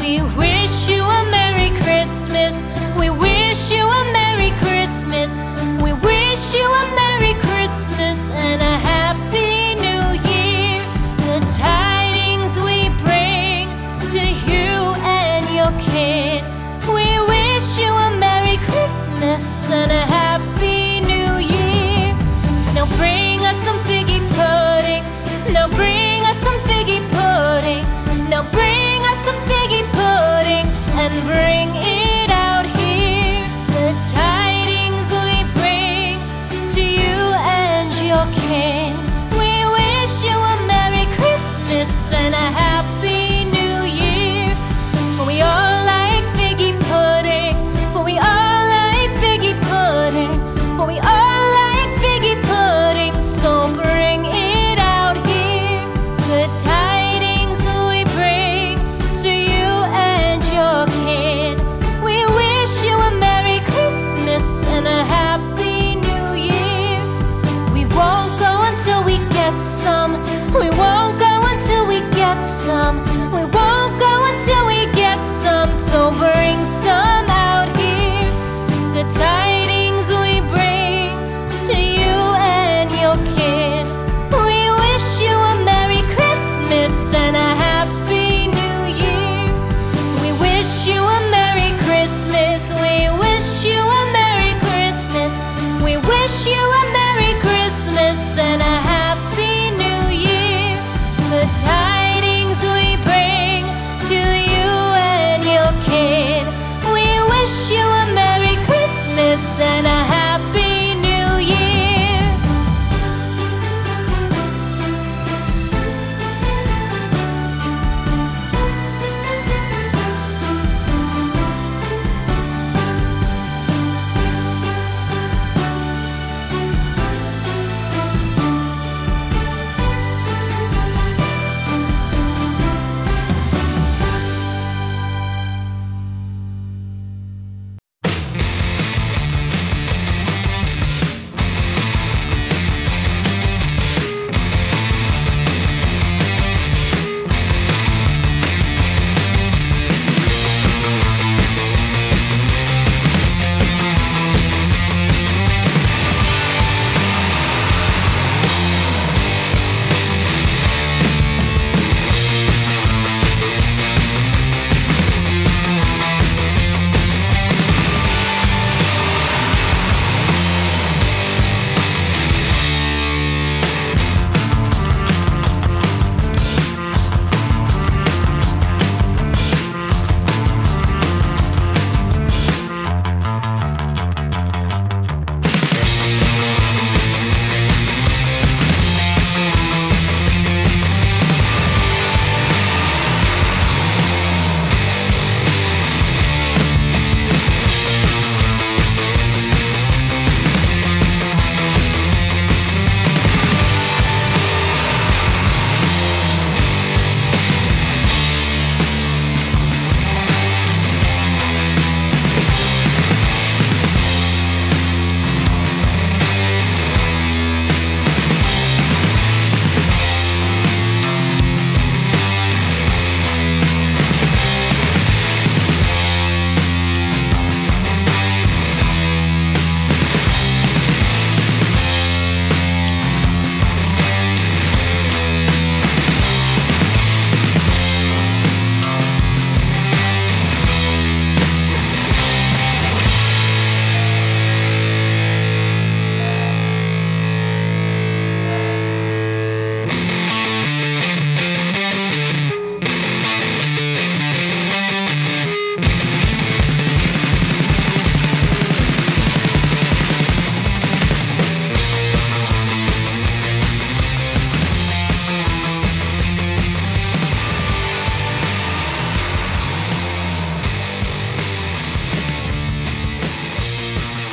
We wish you a Merry Christmas. We wish you a Merry Christmas. We wish you a Merry Christmas and a Happy New Year. The tidings we bring to you and your kin. We wish you a Merry Christmas and a Happy New Year. Now bring us some figgy pudding. Now bring us some figgy pudding. Now bring us some figgy pudding and bring it out here. The tidings we bring to you and your kin. We wish you a Merry Christmas and a Happy New Year. For we all like figgy pudding. For we all like figgy pudding. For we all like figgy pudding. So bring it out here. The tidings we bring to you and your kin. We wish you a Merry Christmas and a Happy New Year. We won't go until we get some. We won't go until we get some. We won't go until we get some. So bring some out here. The tidings we bring to you and your kin. We wish you a Merry Christmas and a Happy New Year. We wish you a Merry Christmas. We wish you a Merry Christmas. We wish you a Merry Christmas and a Happy New Year. The tidings we bring to you and your kin. We wish you a